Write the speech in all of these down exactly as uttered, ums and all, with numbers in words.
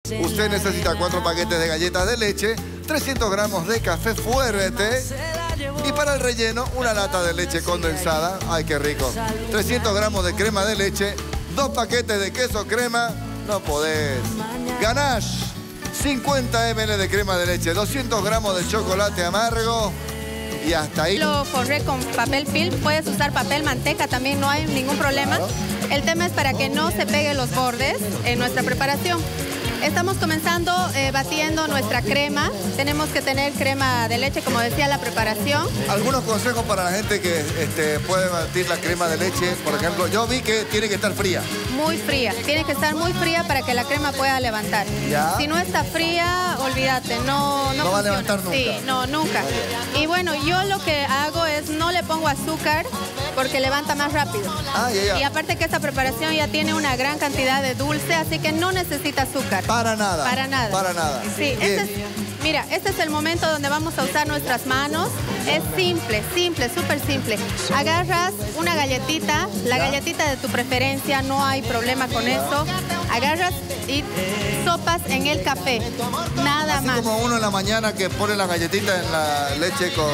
Usted necesita cuatro paquetes de galletas de leche, trescientos gramos de café fuerte y para el relleno una lata de leche condensada. ¡Ay, qué rico! trescientos gramos de crema de leche, dos paquetes de queso crema. No podés. Ganache, cincuenta mililitros de crema de leche, doscientos gramos de chocolate amargo. Y hasta ahí. Lo forré con papel film, puedes usar papel manteca también, no hay ningún problema. Claro. El tema es para que no se peguen los bordes en nuestra preparación. Estamos comenzando eh, batiendo nuestra crema. Tenemos que tener crema de leche, como decía la preparación. Algunos consejos para la gente que este, puede batir la crema de leche. Por ejemplo, yo vi que tiene que estar fría. Muy fría. Tiene que estar muy fría para que la crema pueda levantar. ¿Ya? Si no está fría, olvídate, no, no, no va a levantar nunca. Sí, no, nunca. Y bueno, yo lo que hago es no le pongo azúcar porque levanta más rápido. Ah, ya, ya. Y aparte que esta preparación ya tiene una gran cantidad de dulce, así que no necesita azúcar. Para nada. Para nada. Para nada. Sí, este es, mira, este es el momento donde vamos a usar nuestras manos. Es simple, simple, súper simple. Agarras una galletita, la ¿Ya? galletita de tu preferencia, no hay problema con ¿Ya? eso. Agarras y sopas en el café, nada Así más. Como uno en la mañana que pone la galletita en la leche con...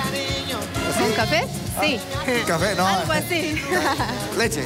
¿Así? ¿Con café? Sí. Ah, café, no. Algo así. Leche.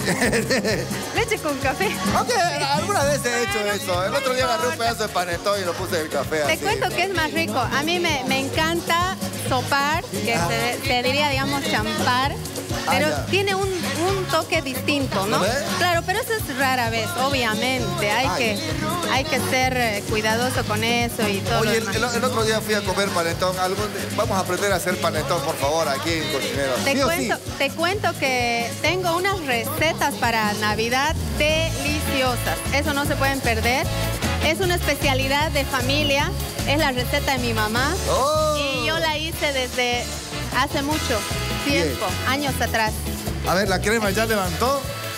Leche con café. Ok, alguna vez he hecho eso. El otro día agarré un pedazo de panetón y lo puse en el café. Te así. cuento que es más rico. A mí me, me encanta sopar, que ah. se, se diría, digamos, champar. Pero ah, tiene un, un toque distinto, ¿no? Claro, pero eso es rara vez, obviamente. Hay, que, hay que ser cuidadoso con eso y todo. Oye, el, el, el otro día fui a comer panetón. Algún, vamos a aprender a hacer panetón, por favor, aquí en Cocinero. Te, ¿Sí cuento, sí? te cuento que tengo unas recetas para Navidad deliciosas. Eso no se pueden perder. Es una especialidad de familia. Es la receta de mi mamá. Oh. Y yo la hice desde hace mucho tiempo, Bien. años atrás. A ver, ¿la crema ya levantó?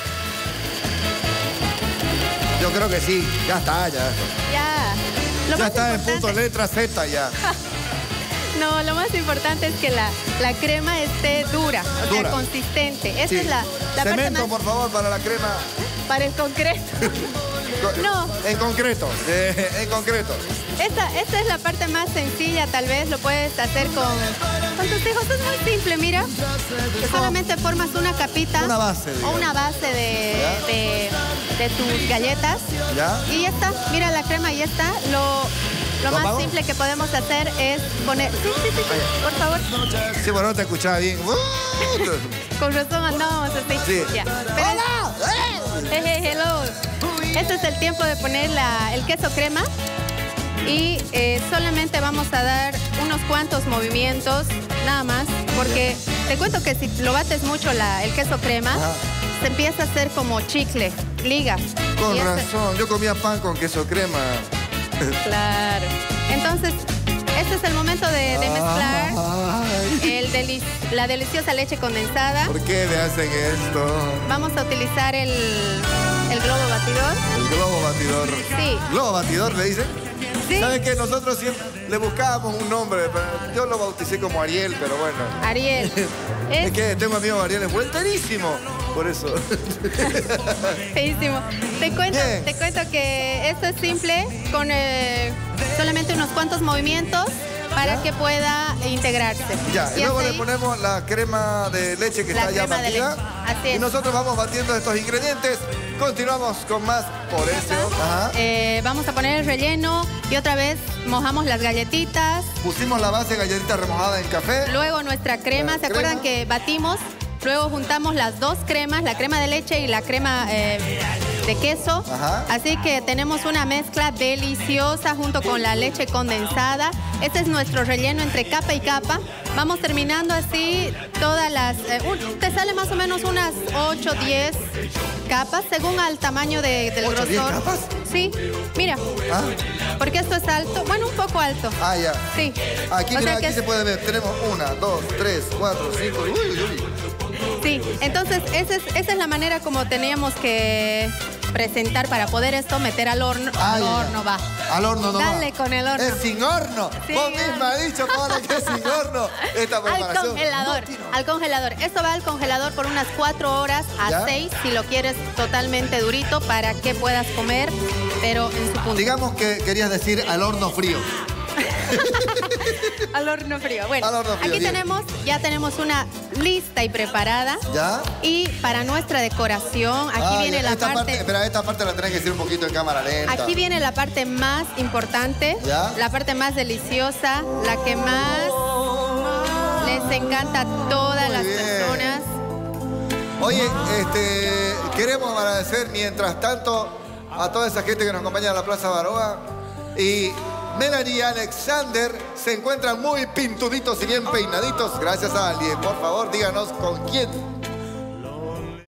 Yo creo que sí, ya está, ya. Ya. Lo ya está importante... en punto letra Z ya. No, lo más importante es que la, la crema esté dura, o dura. sea, consistente. Esa sí. es la, la Cemento, parte más... por favor, para la crema. Para el concreto. No. En concreto, eh, en concreto. Esta, esta es la parte más sencilla, tal vez lo puedes hacer con, con tus hijos. Es muy simple, mira. Que solamente formas una capita. Una base. Digamos. O una base de, de, de tus galletas. ¿Ya? Y ya está. Mira la crema, y ya está. Lo, lo más pago? simple que podemos hacer es poner... Sí, sí, sí, sí, por favor. Sí, bueno, no te escuchaba bien. Con razón andábamos así. Sí. Ya. Pero ¡hola! Hey, hey, hello. Este es el tiempo de poner la, el queso crema. Y eh, solamente vamos a dar unos cuantos movimientos, nada más, porque te cuento que si lo bates mucho la, el queso crema, Ajá. se empieza a hacer como chicle, liga. Con razón, este... yo comía pan con queso crema. Claro. Entonces, este es el momento de, de mezclar el deli la deliciosa leche condensada. ¿Por qué me hacen esto? Vamos a utilizar el, el globo batidor. El globo batidor. Sí. ¿Globo batidor le dicen? Sí. ¿Sabes qué? Nosotros siempre le buscábamos un nombre, pero yo lo bauticé como Ariel, pero bueno. Ariel. Es, es que tengo amigos Ariel, es buenísimo, por eso. Feísimo. Te cuento, te cuento que esto es simple, con eh, solamente unos cuantos movimientos para ¿Ya? que pueda integrarse. Ya, y, y luego le ponemos la crema de leche que la está ya batida. Así es. Y nosotros vamos batiendo estos ingredientes. Continuamos con más por eso. Ajá. Eh, vamos a poner el relleno y otra vez mojamos las galletitas. Pusimos la base de galletita remojada en café. Luego nuestra crema, ¿se crema? acuerdan que batimos? Luego juntamos las dos cremas, la crema de leche y la crema eh, de queso. Ajá. Así que tenemos una mezcla deliciosa junto con la leche condensada. Este es nuestro relleno entre capa y capa. Vamos terminando así todas las... Eh, un, te sale más o menos unas ocho, diez capas según al tamaño de, del ¿ocho, grosor. diez capas? Sí, mira. ¿Ah? Porque esto es alto, bueno, un poco alto. Ah, ya. Sí. Aquí, o mira, sea aquí que se puede ver. Tenemos una, dos, tres, cuatro, cinco. Uy, uy, uy. Sí, entonces esa es, esa es la manera como teníamos que presentar para poder esto meter al horno. Ah, al ya, horno va. Al horno no Dale va. con el horno. Es sin horno. Sin Vos misma has dicho, Paola, que es sin horno. Esta preparación. Al congelador. No, al congelador. Esto va al congelador por unas cuatro horas a ¿Ya? seis, si lo quieres totalmente durito, para que puedas comer pero en su punto. Digamos que querías decir al horno frío. Al horno frío. Bueno, Al horno frío, aquí bien. tenemos, ya tenemos una lista y preparada. ¿Ya? Y para nuestra decoración, aquí Ah, viene ya. la esta parte... Espera, esta parte la tenés que decir un poquito en cámara lenta. Aquí viene la parte más importante, ¿Ya? la parte más deliciosa, la que más les encanta a todas Muy las bien. personas. Oye, este, queremos agradecer mientras tanto a toda esa gente que nos acompaña en la Plaza Baroa. Y Melanie y Alexander se encuentran muy pintuditos y bien peinaditos. Gracias a alguien. Por favor, díganos con quién